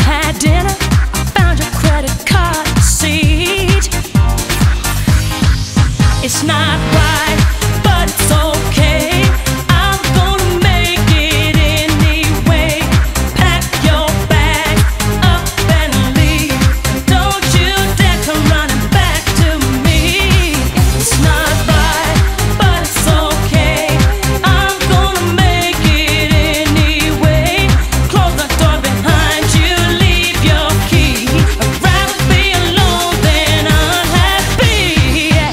had dinner, I found your credit card receipt. It's not right, but it's okay. I'm gonna make it anyway. Pack your bag up and leave. Don't you dare come running back to me. It's not right, but it's okay. I'm gonna make it anyway. Close the door behind you, leave your key. I'd rather be alone than unhappy. Yeah.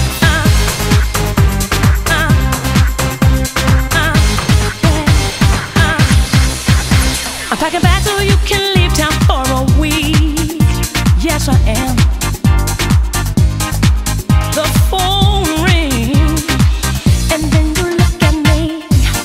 I'm packing back so you can leave town for a week. Yes, I am. The phone rings, and then you look at me.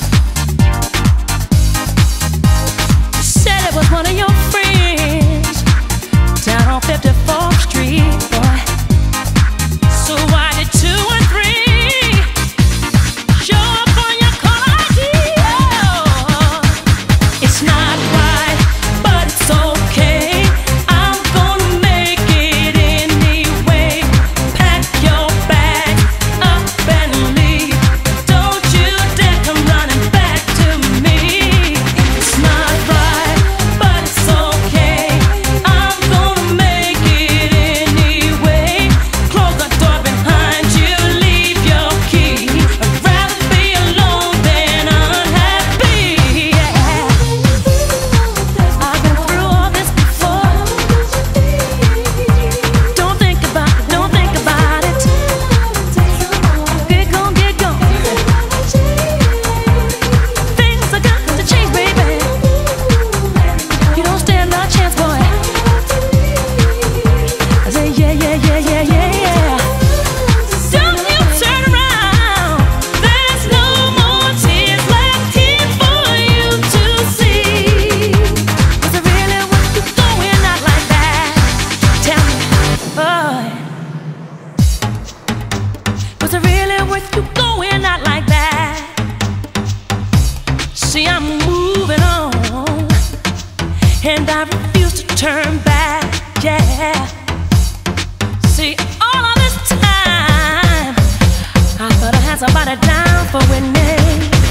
You said it was one of your friends down on 54th Street, boy. So why did 2 and 3 show up on your caller ID? Oh, it's not right, but it's okay. I'm gonna make it anyway. Pack your bag up and leave. Don't you dare come running back to me. It's not right, but it's okay. I'm gonna make it anyway. Close the door behind you, leave your key. I'd rather be alone than unhappy. Yeah. I've been through all this before. Don't think about it, don't think about it. Get gone, get gone. Things are got to change, baby. You don't stand a chance, boy. I say yeah, yeah, yeah, yeah, yeah, yeah. Don't you turn around. There's no more tears left here for you to see. Was it really worth you going out like that? Tell me, boy. Was it really worth you going out like that? See, I'm moving on, and I refuse to turn back. Yeah. See, all of this time, I thought I had somebody down for winning.